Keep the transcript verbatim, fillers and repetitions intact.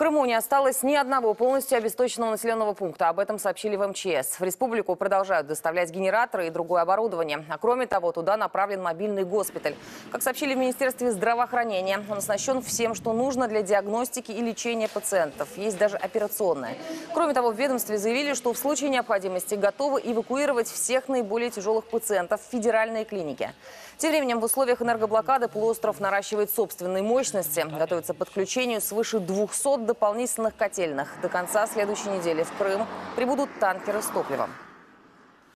Крыму не осталось ни одного полностью обесточенного населенного пункта. Об этом сообщили в эм че эс. В республику продолжают доставлять генераторы и другое оборудование. А кроме того, туда направлен мобильный госпиталь. Как сообщили в Министерстве здравоохранения, он оснащен всем, что нужно для диагностики и лечения пациентов. Есть даже операционная. Кроме того, в ведомстве заявили, что в случае необходимости готовы эвакуировать всех наиболее тяжелых пациентов в федеральные клиники. Тем временем в условиях энергоблокады полуостров наращивает собственные мощности. Готовится к подключению свыше двухсот дополнительных котельных. До конца следующей недели в Крым прибудут танкеры с топливом.